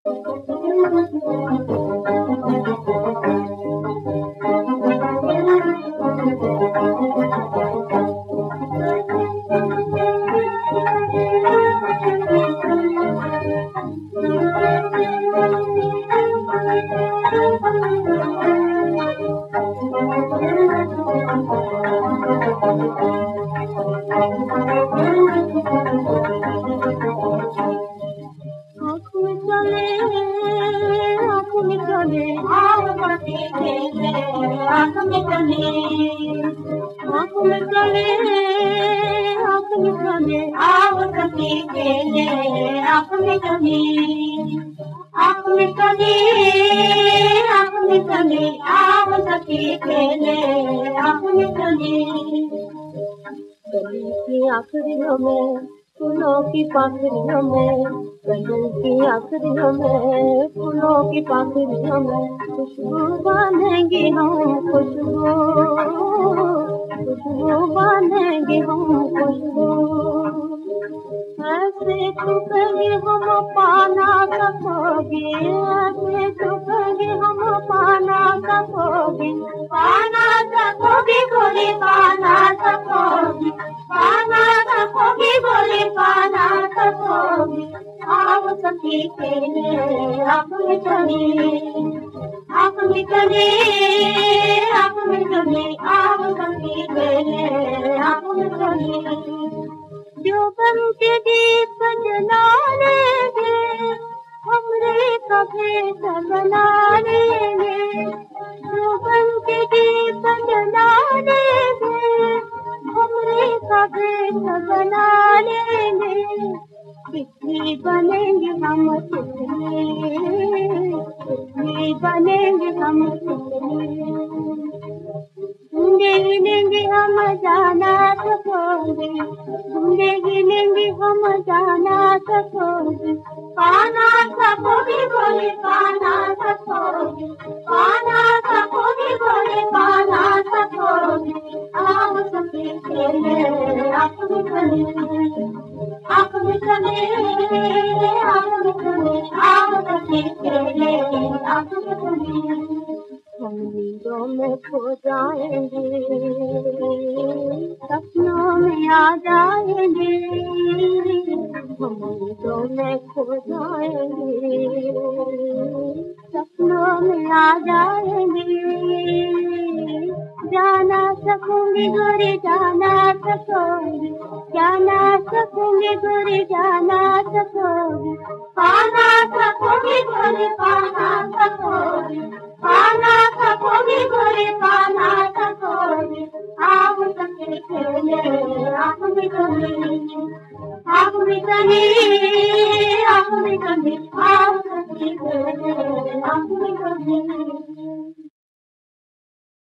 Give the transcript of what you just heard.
आखिरियों में फूलों की पाखरियों में, गली की आखिरियों में फूलों की पाखरियों में खुशबू बांधेंगे हम खुशबू, खुशबू बांधेंगे हम खुशबू। ऐसे चुकेंगे हम पाना सकोगे, ऐसे चुकेंगे हम पाना सकोगे, पाना सकोगे गोरी पाना सकोगे, पाना सकोगे गोरी पाना सकोगे। आओ सखी खेले अपने चले, अपने चले, अपने चले, आओ सखी खेले अपने चले। जो बन के दीप जला लेंगे हमरे कभी बना लेंगे, जो बन के दीप जला लेंगे हमरे कभी बना लेंगे। तितली बनेंगे हम तितली, तितली बनेंगे हम तितली। ढूंढे लेंगे हम जाना सकोगे, ढूंढे लेंगे हम जाना सकोगे, पाना सकोगे बोले पाना सकोगे, पाना सकोगे बोले पाना सकोगे। आओ सखी खेले अपने गले, अपने गले, अपने गले, आओ सखी खेले अपने गले। हम नींदों में खो जाएंगे, सपनों में आ जाएंगे, हम नींदों में खो जाएंगे, सपनों में आ जाएंगे। जाना सकूंगी गोरी जाना सकूंगी, जाना सकूंगी गोरी जाना सकूंगी, पाना सकूंगी गोरी पाना सकूंगी, पाना सकोगे गोरी पाना सकोगे। आओ सखी खेले अपने गले, अपने गले, अपने गले, आओ सखी खेले अपने गले।